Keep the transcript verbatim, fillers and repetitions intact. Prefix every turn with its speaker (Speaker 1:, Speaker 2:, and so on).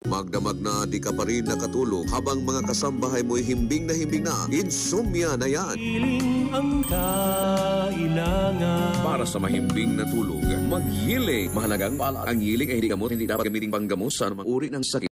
Speaker 1: Magdamag na di ka pa rin nakatulog habang mga kasambahay mo'y himbing na himbing na. Insomnia na yan.
Speaker 2: Hiling ang kailangan.
Speaker 1: Para sa mahimbing na tulog, maghiling. Mahalagang paalala, ang hiling ay hindi gamot, hindi dapat gamitin panggamot sa anumang uri ng sakit.